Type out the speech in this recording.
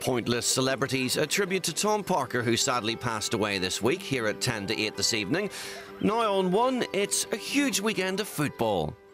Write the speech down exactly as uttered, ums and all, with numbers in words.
Pointless Celebrities, a tribute to Tom Parker, who sadly passed away this week, here at ten to eight this evening. Now on one, it's a huge weekend of football.